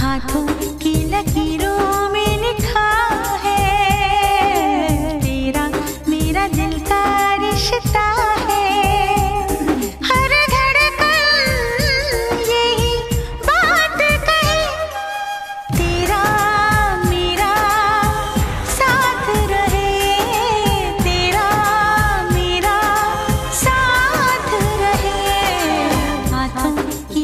हाथों की लकीरों में लिखा है तेरा मेरा दिल का रिश्ता।